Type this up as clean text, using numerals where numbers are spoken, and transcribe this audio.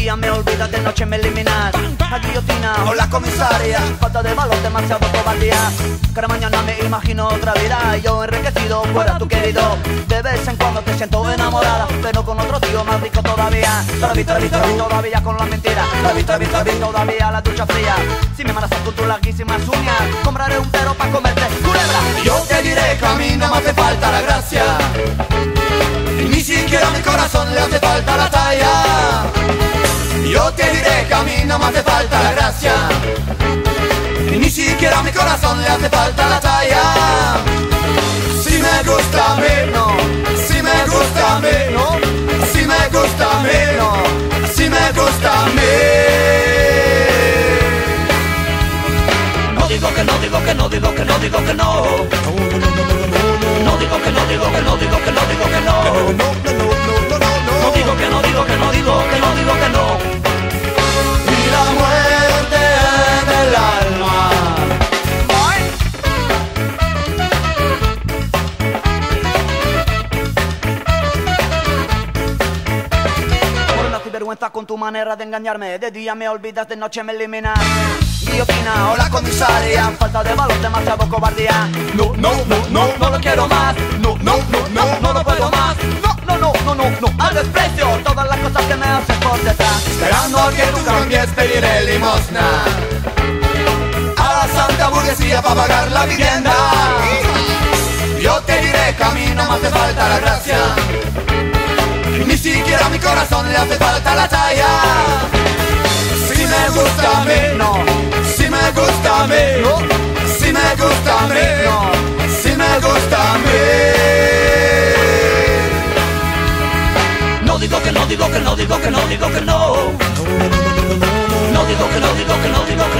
día me olvidas, de noche me eliminas. La guillotina o la comisaria, falta de valor, demasiado cobardía. Cada mañana me imagino otra vida y yo enriquecido fuera tu querido. De vez en cuando te siento enamorada, pero con otro tío más rico todavía. Todavía con la mentira. Todavía la ducha fría. Si me amenazas con tus larguísimas uñas, compraré un perro pa' comerte culebra. Yo te diré que a mí no me hace falta la gracia, ni siquiera a mi corazón le hace falta la talla. Yo te diré que a mí no me hace falta la gracia, ni siquiera a mi corazón le hace falta la talla. Si me gusta a mí, no. Si me gusta a mí, no. Si me gusta a mí, no. Si me gusta a mí. No digo que no, digo que no, digo que no, digo que no. No digo que no, digo que no, digo que no, digo que no. No digo que no, digo que no, digo que no, digo que no. Y la muerte del alma. Por una sinvergüenza con tu manera de engañarme. De día me olvidas, de noche me eliminas. Guillotina o la comisaria, falta de valor, demasiado cobardía. No, no, no, no, No lo quiero más. no, no, no, no. No lo puedo más. No. Al desprecio, todas las cosas que me haces por detrás. Esperando a que tú cambies pediré limosna a la santa burguesía para pagar la vivienda. Yo te diré que a mí no me hace falta la gracia, ni siquiera a mi corazón le hace falta la talla. Si me gusta a mí, No. si me gusta a mí, No. si me gusta a mí, No. si me gusta a mí. No digo que no, digo que no, digo que no, digo que no. No digo que no, digo que no, digo que